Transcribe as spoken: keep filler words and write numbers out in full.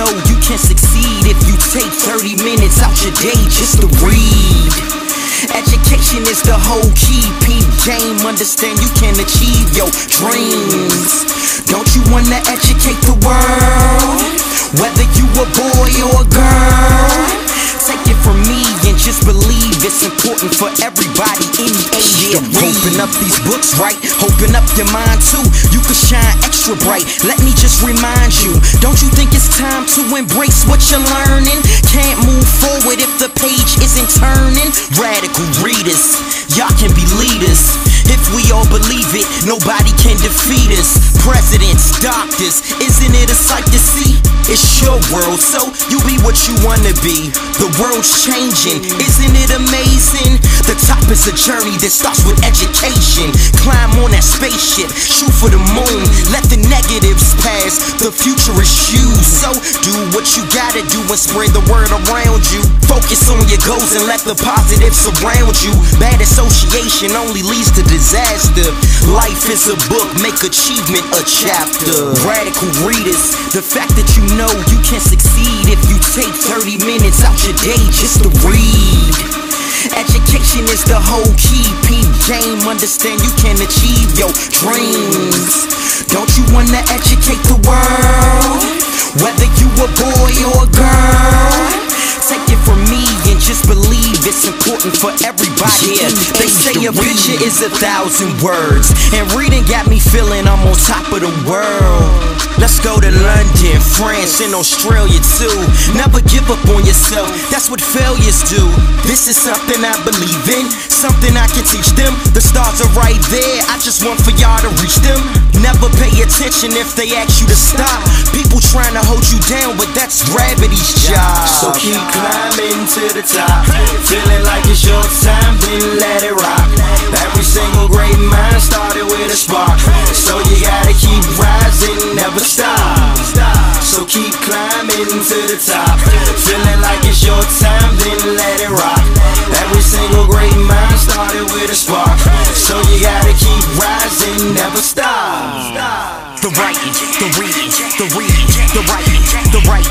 know you can succeed if you take thirty minutes out your day just to read. Education is the whole key, peep game, understand you can achieve your dreams. Don't you wanna educate the world? Whether you a boy or a girl, take it from me and just believe it's important for everybody in the age to read. Open up these books, right? Open up your mind too. You can shine extra bright. Let me just remind you, don't you think it's time to embrace what you're learning? Can't move forward if the page isn't turning. Radical readers, y'all can be leaders. If we all believe it, nobody can defeat us. Presidents, doctors, isn't it a sight to see? It's your world, so you be what you wanna be. The world's changing, isn't it amazing? The top is a journey that starts with education. Climb on that spaceship, shoot for the moon. Let the negatives pass, the future is you. So do what you gotta do and spread the word around you. Focus on your goals and let the positives surround you. Bad association only leads to disaster. Life is a book, make achievement a chapter. Radical readers, the fact that you know you can succeed if you take thirty minutes out your day just to read. Education is the whole key, peep game, understand you can achieve your dreams. Don't you wanna educate the world? Whether you a boy or a girl, take it from me and just believe it's important for everybody. Yeah, they say a picture is a thousand words, and reading got me feeling I'm on top of the world. Let's go to London, France, and Australia too. Never give up on yourself, that's what failures do. This is something I believe in, something I can teach them. The stars are right there, I just want for y'all to reach them. Never pay attention if they ask you to stop. People trying to hold you down, but that's gravity's job. So keep climbing to the top, feeling like it's your time, then let it rock. Every single great mind started with a spark, so you gotta keep rising, never stop. So keep climbing to the top, feeling like it's your time, then let it rock. Every single great mind started with a spark, so you gotta keep rising, never stop. The writing, the reading, the reading, the writing, the writing.